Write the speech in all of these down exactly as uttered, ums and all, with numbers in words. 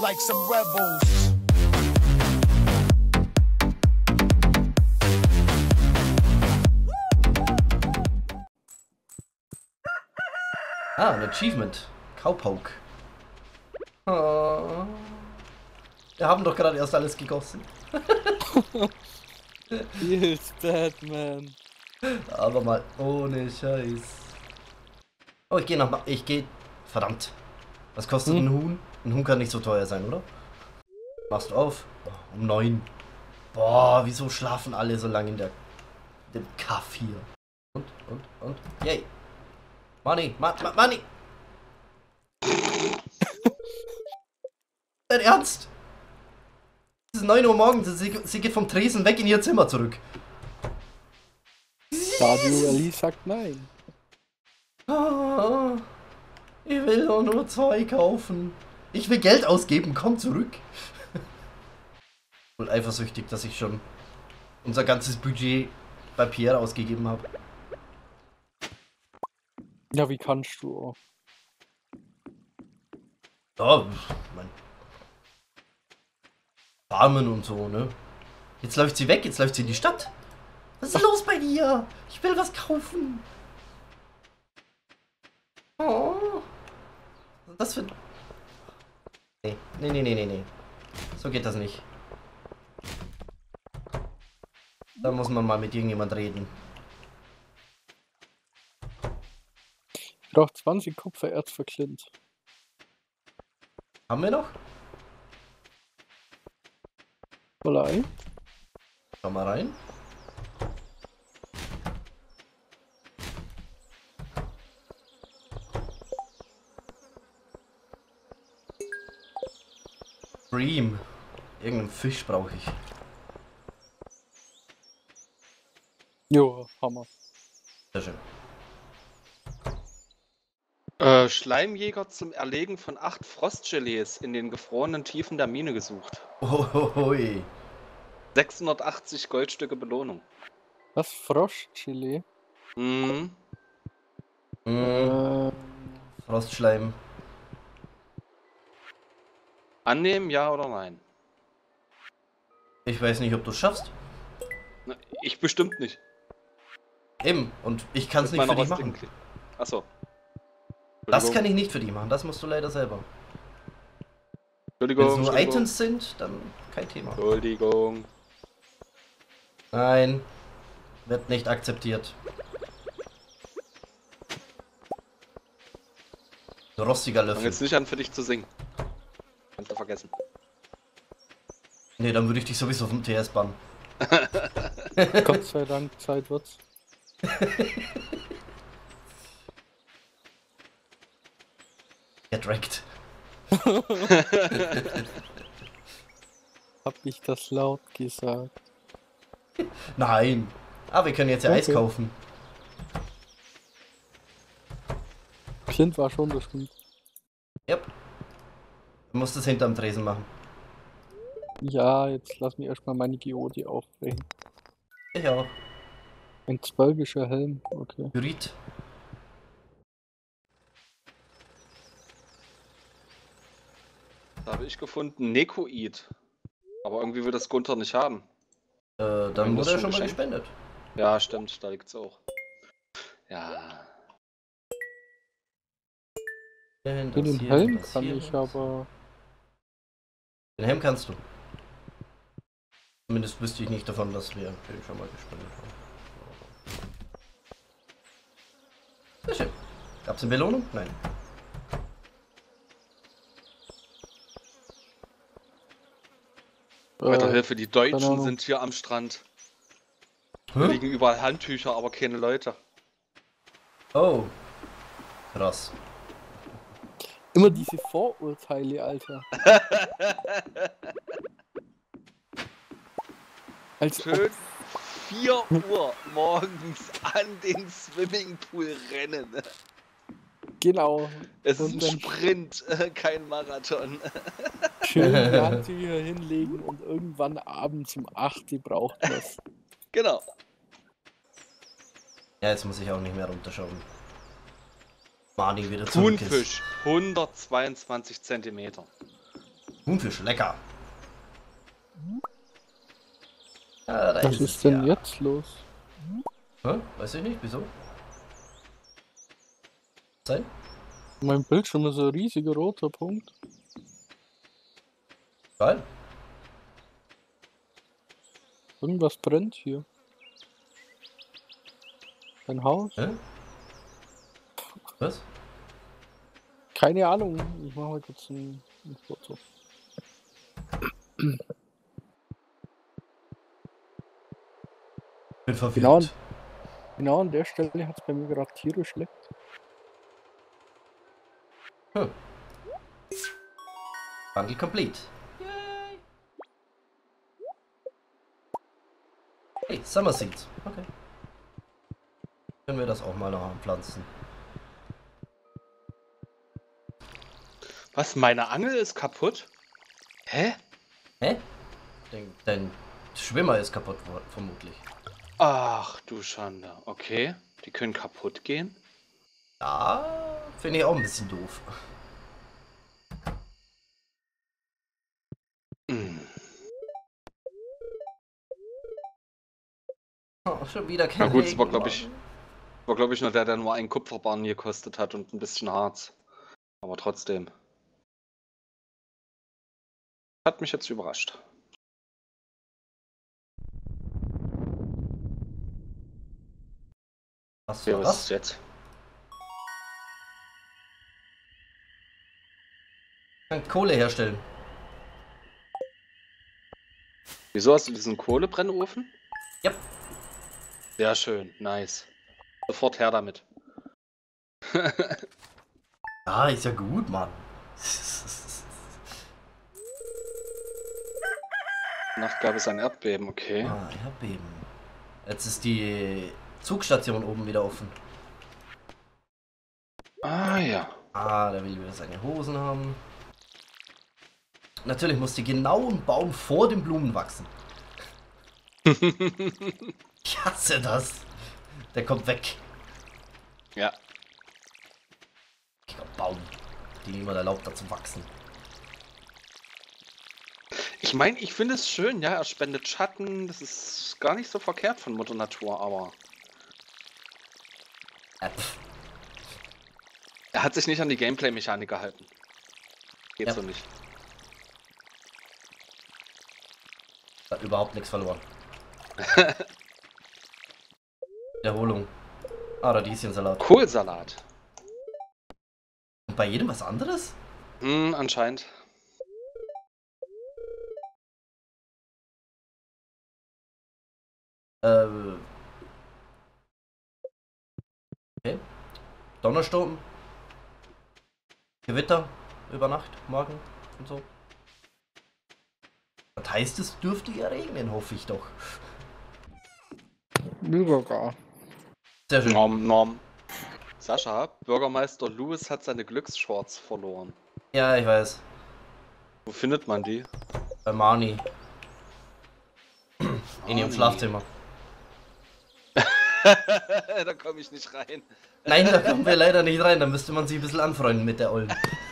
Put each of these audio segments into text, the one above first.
like some rebels. Ah, ein Achievement. Cowpoke. Oh. Wir haben doch gerade erst alles gegossen. Feels bad, man. Aber mal ohne Scheiß. Oh, ich gehe noch mal. Ich gehe. Verdammt. Was kostet Hm? ein Huhn? Ein Huhn kann nicht so teuer sein, oder? Machst du auf? Oh, um neun. Boah, wieso schlafen alle so lange in der. dem Kaff hier? Und, und, und. Yay. Money, ma, ma, Money. Dein Ernst? Es ist neun Uhr morgens, sie, sie geht vom Tresen weg in ihr Zimmer zurück. Radio Ali sagt nein. Ah, ich will doch nur zwei kaufen. Ich will Geld ausgeben, komm zurück. Und eifersüchtig, dass ich schon unser ganzes Budget bei Pierre ausgegeben habe. Ja, wie kannst du auch? Ja, mein Farmen und so, ne? Jetzt läuft sie weg, jetzt läuft sie in die Stadt. Was ist los bei dir? Ich will was kaufen. Oh. Was ist das für... Nee, nee, nee, nee, nee, nee. So geht das nicht. Da muss man mal mit irgendjemand reden. Ich brauche zwanzig Kupfererz für Clint. Haben wir noch? Vielleicht? Schau mal rein. Dream. Irgendeinen Fisch brauche ich. Jo, Hammer. Sehr schön. Äh, Schleimjäger zum Erlegen von acht Frostgelees in den gefrorenen Tiefen der Mine gesucht. Ohohoi. sechshundertachtzig Goldstücke Belohnung. Was? Froschchili? Mhm. Mm, Äh, Frostschleim. Annehmen, ja oder nein? Ich weiß nicht, ob du es schaffst. Na, ich bestimmt nicht. Eben. Und ich kann es Mit nicht für meiner dich machen. rostigen Kli- Achso. Das kann ich nicht für dich machen. Das musst du leider selber. Wenn Entschuldigung. es nur Entschuldigung. Items sind, dann kein Thema. Entschuldigung. Nein. Wird nicht akzeptiert. So rostiger Fang Löffel. jetzt nicht an, für dich zu singen. Kannst du vergessen. Nee, dann würde ich dich sowieso vom T S bannen. Gott sei Dank, Zeit wird's. Get wrecked. Hab ich das laut gesagt? Nein. Ah, wir können jetzt ja Okay. Eis kaufen. Clint war schon bestimmt. Yep. Du musst es hinterm Tresen machen. Ja, jetzt lass mich erstmal meine Geode aufbrechen. Ich auch. Ein zwölfischer Helm, okay. Pyrit. Da habe ich gefunden Nekoid. Aber irgendwie will das Gunther nicht haben. Äh, dann Wenn das wurde er schon schon mal geschenkt? gespendet. Ja, stimmt, da liegt's auch. Ja. Den, Den das hier, Helm das kann hier, ich das. aber. Den Helm kannst du. Zumindest wüsste ich nicht davon, dass wir den schon mal gespendet haben. Sehr schön. Gab's eine Belohnung? Nein. Wetterhilfe, die keine Deutschen Ahnung. sind hier am Strand. Hä? Da liegen überall Handtücher, aber keine Leute. Oh. Krass. Immer diese Vorurteile, Alter. Als ob, Schön vier Uhr morgens an den Swimmingpool rennen. genau. Es ist Und ein dann Sprint, äh, kein Marathon. schön die Handtücher hinlegen und irgendwann abends um acht Uhr braucht das. Genau. Ja, jetzt muss ich auch nicht mehr runterschauen. Mani wieder zurück ist. Thunfisch, hundertzweiundzwanzig Zentimeter. Thunfisch, lecker. Ja, da Was ist, ist es, denn ja. jetzt los? Hä? Weiß ich nicht, wieso? Sein? Mein Bildschirm ist ein riesiger roter Punkt. Geil. Irgendwas brennt hier. Ein Haus? Hä? Was? Keine Ahnung. Ich mache mal kurz ein, ein Foto. Bin verwirrt. Genau an, genau an der Stelle hat es bei mir gerade tierisch leckt. Hm. Bundle complete. Yay. Hey, Summer Seeds. Okay. Können wir das auch mal noch pflanzen? Was, meine Angel ist kaputt? Hä? Hä? Dein, dein Schwimmer ist kaputt, vermutlich. Ach du Schande. Okay. Die können kaputt gehen? Ja, finde ich auch ein bisschen doof. Hm. Oh, schon wieder kein Na gut, es Regen, war glaube ich, Mann. war glaube ich nur der, der nur einen Kupferbarren gekostet hat und ein bisschen Harz. Aber trotzdem. Hat mich jetzt überrascht. Was Ja, war was ist das? jetzt? Ich kann Kohle herstellen. Wieso hast du diesen Kohlebrennofen? Yep. Sehr schön, nice. Sofort her damit. Ah, ist ja gut, Mann. Nacht gab es ein Erdbeben, okay. Ah, Erdbeben. Jetzt ist die Zugstation oben wieder offen. Ah ja. Ah, der will wieder seine Hosen haben. Natürlich muss die genau ein Baum vor den Blumen wachsen. Ich hasse das. Der kommt weg. Ja. Baum, die niemand erlaubt hat zu wachsen. Ich meine, ich finde es schön, ja, er spendet Schatten, das ist gar nicht so verkehrt von Mutter Natur, aber Äh, pff. er hat sich nicht an die Gameplay-Mechanik gehalten. Geht Ja. so nicht. Hat überhaupt nichts verloren. Wiederholung. Ah, Radieschensalat. Kohlsalat. Und bei jedem was anderes? Hm, anscheinend. Äh. Okay. Donnersturm. Gewitter. Über Nacht, morgen und so. Das heißt, es dürfte ja regnen, hoffe ich doch. Übergar. Sehr schön. Norm, Norm. Sascha, Bürgermeister Lewis hat seine Glücksschwarz verloren. Ja, ich weiß. Wo findet man die? Bei Marnie. In ihrem Marnie. Schlafzimmer. Da komme ich nicht rein. Nein, da kommen wir leider nicht rein. Da müsste man sich ein bisschen anfreunden mit der Ollen.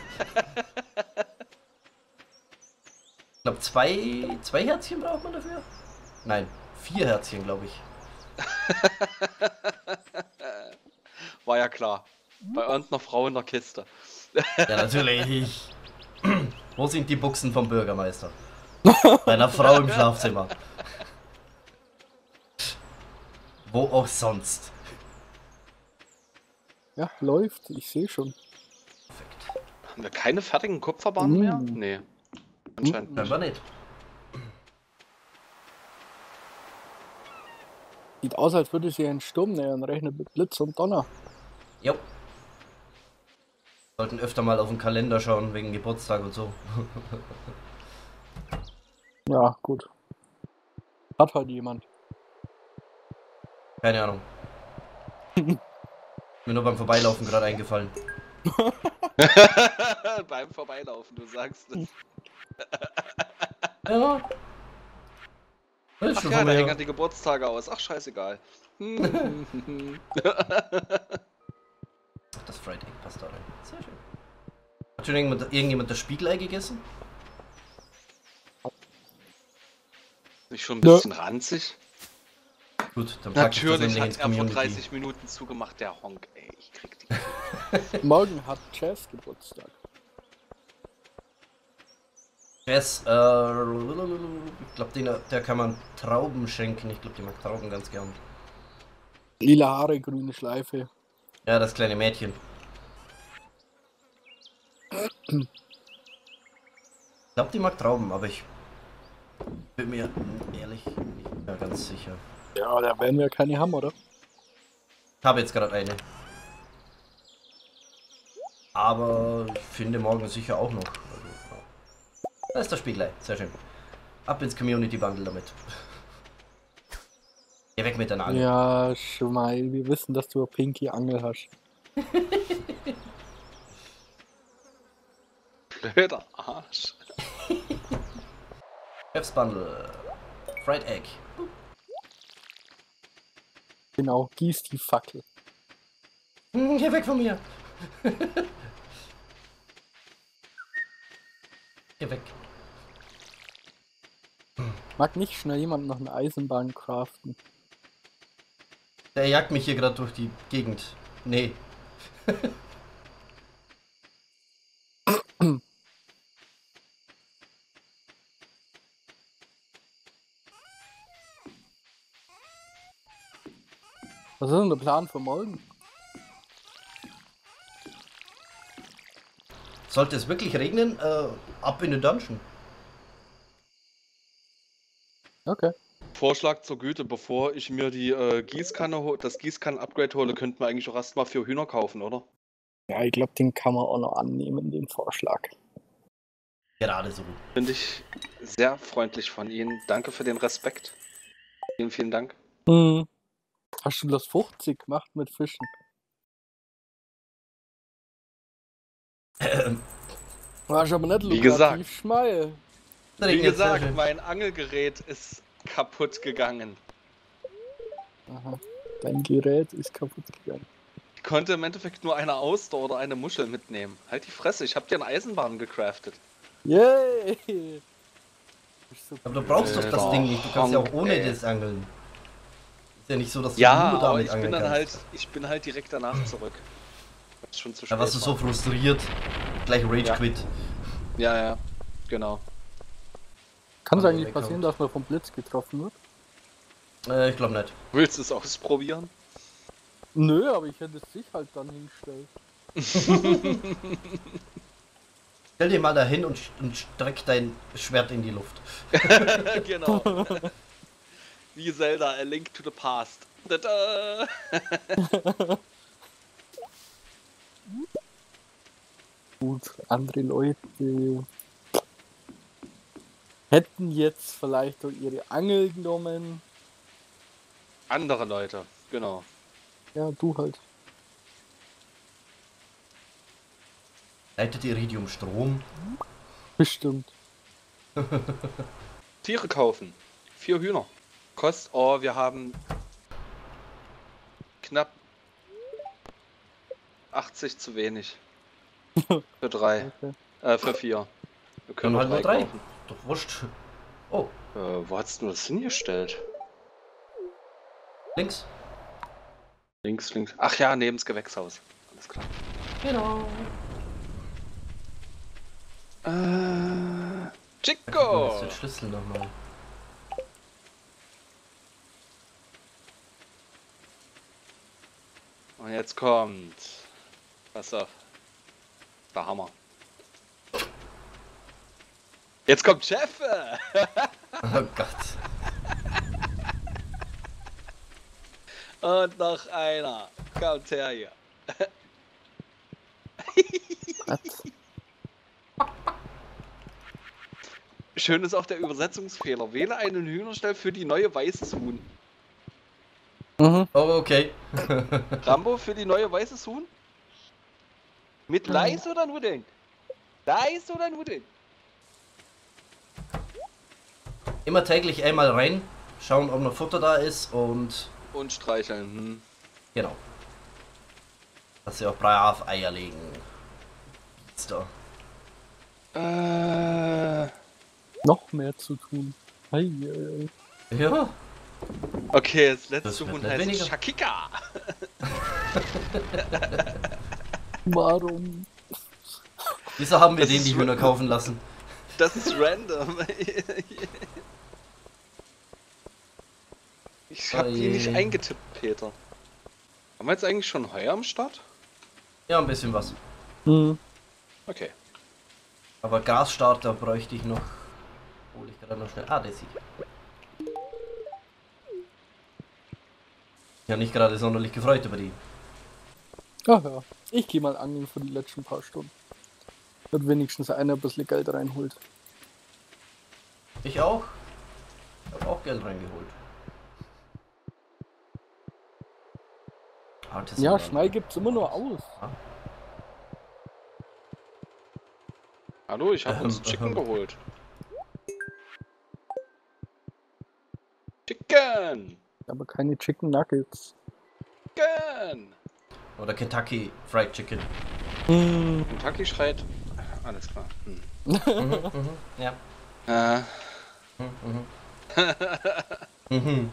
Ich glaube, zwei, zwei Herzchen braucht man dafür? Nein, vier Herzchen, glaube ich. War ja klar. Bei irgendeiner Frau in der Kiste. Ja, natürlich. Wo sind die Buchsen vom Bürgermeister? Bei einer Frau im Schlafzimmer. Wo auch sonst. Ja, läuft. Ich sehe schon. Perfekt. Haben wir keine fertigen Kupferbahnen mehr? Mm. Nee. Anscheinend nicht. Scheinbar nicht. Sieht aus, als würde sie einen Sturm nähern. Rechnet mit Blitz und Donner. Jo. Sollten öfter mal auf den Kalender schauen, wegen Geburtstag und so. Ja, gut. Hat halt jemand. Keine Ahnung. Mir nur beim Vorbeilaufen gerade eingefallen. Beim Vorbeilaufen, du sagst es. Ja. Ist Ach schon ja, von da mir. hängen die Geburtstage aus. Ach, scheißegal. Ach, das Fried Egg passt da rein. Sehr schön. Hat schon irgendjemand, irgendjemand das Spiegelei gegessen? Nicht schon ein Ja. bisschen ranzig? Gut, dann pack ich das Natürlich nämlich hat ins er vor Community. dreißig Minuten zugemacht, der Honk. Ey, ich krieg die. Morgen hat Jazz Geburtstag. Yes, äh, ich glaube, den, der kann man Trauben schenken. Ich glaube, die mag Trauben ganz gern. Lila Haare, grüne Schleife. Ja, das kleine Mädchen. Ich glaube, die mag Trauben, aber ich bin mir ehrlich nicht mehr ganz sicher. Ja, da werden wir keine haben, oder? Ich habe jetzt gerade eine. Aber ich finde morgen sicher auch noch. Also, ja. Da ist der Spiegelei, sehr schön. Ab ins Community Bundle damit. Geh weg mit deiner Angel. Ja, Schwein, wir wissen, dass du eine pinky Angel hast. Blöder Arsch. Chef's Bundle. Fried Egg. Genau, gieß die Fackel. Hm, Geh weg von mir. Geh weg. Mag nicht schnell jemand noch eine Eisenbahn craften? Der jagt mich hier gerade durch die Gegend. Nee. Was ist denn der Plan für morgen? Sollte es wirklich regnen, äh, ab in den Dungeon. Okay. Vorschlag zur Güte, bevor ich mir die äh, Gießkanne, ho- das Gießkannen-Upgrade hole, könnten wir eigentlich auch erstmal vier Hühner kaufen, oder? Ja, ich glaube, den kann man auch noch annehmen, den Vorschlag. Gerade so. Finde ich sehr freundlich von Ihnen. Danke für den Respekt. Vielen, vielen Dank. Hm. Hast du das fünfzig gemacht mit Fischen? Ähm, Warst aber nicht Wie lukrativ, gesagt. Schmeil. Wie regnet sehr gesagt, schön. mein Angelgerät ist kaputt gegangen. Aha. Dein Gerät ist kaputt gegangen. Ich konnte im Endeffekt nur eine Auster oder eine Muschel mitnehmen. Halt die Fresse, ich habe dir eine Eisenbahn gecraftet. Yay! Bist so Aber du brauchst doch das Äh, Ding nicht. Du kannst ja auch Honk, ohne ey. das angeln. Ist ja nicht so, dass du Ja, nur aber damit ich bin angeln dann halt, kannst. ich bin halt direkt danach zurück. Weil's schon zu Da spät warst du so war. frustriert. Gleich Rage Ja. Quit. Ja, ja, genau. Kann es Also eigentlich wegkommt. passieren, dass man vom Blitz getroffen wird? Äh, ich glaube nicht. Willst du es ausprobieren? Nö, aber ich hätte es sich halt dann hingestellt. Stell dir mal dahin und, und streck dein Schwert in die Luft. Genau. Wie Zelda, A Link to the Past. Tada! Gut, andere Leute hätten jetzt vielleicht auch ihre Angel genommen. Andere Leute, genau. Ja, du halt. Leitet Iridium Strom? Bestimmt. Tiere kaufen. Vier Hühner. Kost, oh, wir haben knapp achtzig zu wenig. Für drei. Okay. Äh, für vier. Wir können Dann nur halt drei, nur drei. kaufen. Doch wurscht. Oh, Äh, wo hast du das hingestellt? links. Links, links. Ach ja, neben das Gewächshaus. Alles klar. Genau. Äh, Jetzt Chico! den Schlüssel nochmal. Und jetzt kommt. Pass auf. Der Hammer. Jetzt kommt Chef! Oh Gott. Und noch einer. Kommt her hier. Was? Schön ist auch der Übersetzungsfehler. Wähle einen Hühnerstall für die neue weiße Huhn. Mhm. Oh, okay. Rambo für die neue weiße Huhn? Mit Mhm. Leis oder Nudeln? Leis oder Nudeln? Immer täglich einmal rein, schauen, ob noch Futter da ist und Und streicheln. Hm. genau. Dass sie auch brav Eier legen. Ist da. Äh, Noch mehr zu tun. Ei, ei, ei. Ja. Okay, das letzte Das wird Huhn nicht heißt weniger. Shakika. Warum? Wieso haben wir Das den ist die Hühner kaufen lassen? Das ist random. Ich hab Oh die nicht je. eingetippt, Peter. Haben wir jetzt eigentlich schon Heu am Start? Ja, ein bisschen was. Hm. Okay. Aber Gasstarter bräuchte ich noch. Hol ich gerade noch schnell. Ah, der sieht. Ja, nicht gerade sonderlich gefreut über die. Ach ja, ich gehe mal angeln für die letzten paar Stunden. Wird wenigstens einer ein bisschen Geld reinholt. Ich auch. Ich habe auch Geld reingeholt. Hartes Ja, Land. Schnei gibt's immer nur aus. Hallo, ich habe Ähm, uns Chicken ähm. geholt. Chicken! Aber keine Chicken Nuggets. Chicken! Oder Kentucky Fried Chicken. Hm. Kentucky schreit. Alles klar. Hm. Mhm, mhm, ja. Äh, Mhm, mhm.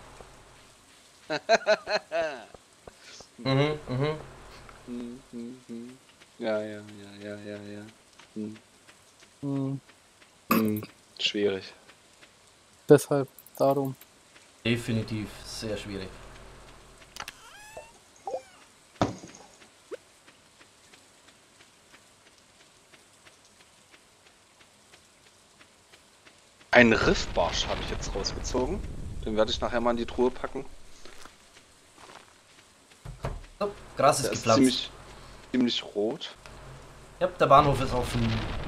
Mhm, mhm. hm, hm, hm. Ja, ja, ja, ja, ja, ja. Hm. Hm. Hm. Schwierig. Deshalb, darum. Definitiv sehr schwierig. Einen Riffbarsch habe ich jetzt rausgezogen. Den werde ich nachher mal in die Truhe packen. So, Gras ist Der ist gepflanzt. ziemlich, ziemlich rot. Ja, der Bahnhof ist offen.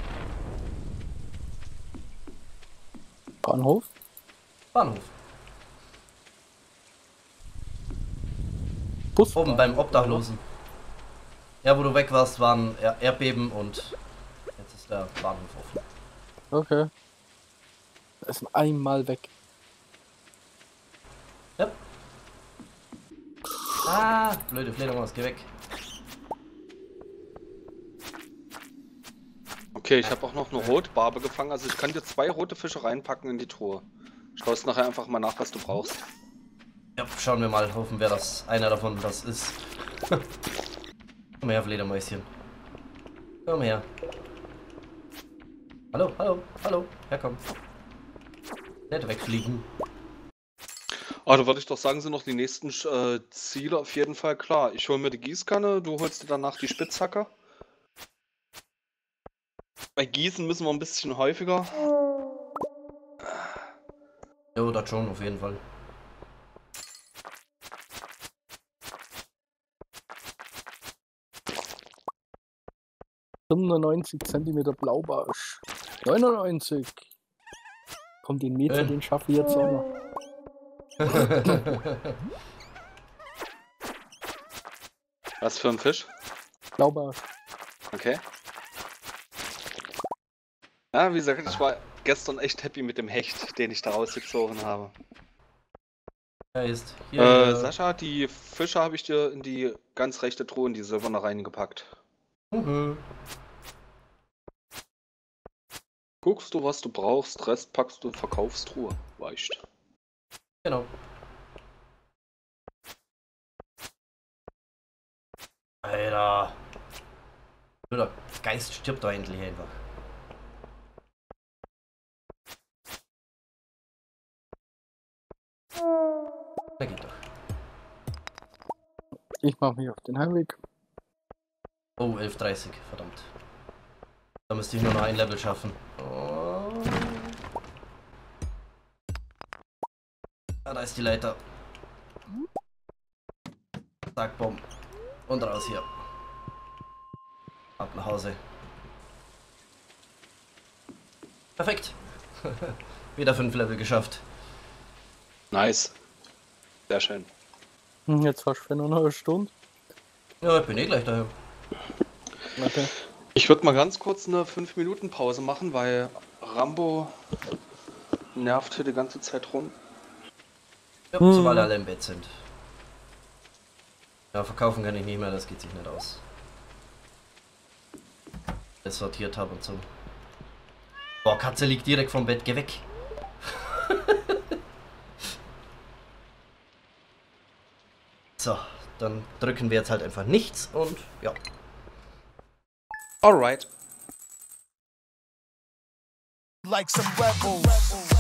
Bahnhof? Bahnhof. Bus. Oben beim Obdachlosen. Ja, wo du weg warst, waren Er- Erdbeben und jetzt ist der Bahnhof offen. Okay. Da ist einmal weg. Ja. Ah, blöde Fledermaus, geh weg. Okay, ich habe auch noch eine Rotbarbe gefangen. Also ich kann dir zwei rote Fische reinpacken in die Truhe. Schaust nachher einfach mal nach, was du brauchst. Ja, schauen wir mal, hoffen wir, dass einer davon das ist. Komm her, Fledermäuschen. Komm her. Hallo, hallo, hallo. Ja, komm. Nicht wegfliegen. Ah, da würde ich doch sagen, sind noch die nächsten äh, Ziele auf jeden Fall klar. Ich hole mir die Gießkanne, du holst dir danach die Spitzhacke. Bei Gießen müssen wir ein bisschen häufiger. Jo, das schon, auf jeden Fall. fünfundneunzig Zentimeter Blaubarsch. neunundneunzig. Komm, den Meter, Schön. den schaffe ich jetzt auch noch. Was für ein Fisch? Blaubarsch. Okay. Ja, wie gesagt, ich war gestern echt happy mit dem Hecht, den ich da rausgezogen habe. Er ist hier. Äh, hier. Sascha, die Fische habe ich dir in die ganz rechte Truhe, in die silberne reingepackt. Mhm. Guckst du, was du brauchst, Rest packst du in Verkaufstruhe. Weicht. Genau. Alter. Der Geist stirbt doch endlich einfach. Na geht doch. Ich mache mich auf den Heimweg. Oh, elf Uhr dreißig, verdammt. Da müsste ich nur noch ein Level schaffen. Oh. Ah, da ist die Leiter. Zack, bumm. Und raus hier. Ab nach Hause. Perfekt. Wieder fünf Level geschafft. Nice. Sehr schön. Hm, Jetzt hast du für nur noch eine Stunde. Ja, ich bin eh gleich daheim. Okay. Ich würde mal ganz kurz eine fünf Minuten Pause machen, weil Rambo nervt hier die ganze Zeit rum. Ja, Hm. sobald alle im Bett sind. Ja, verkaufen kann ich nicht mehr, das geht sich nicht aus. Das sortiert habe und so. Boah, Katze liegt direkt vom Bett, geh weg. So, dann drücken wir jetzt halt einfach nichts und ja. Alright. Like some rebels.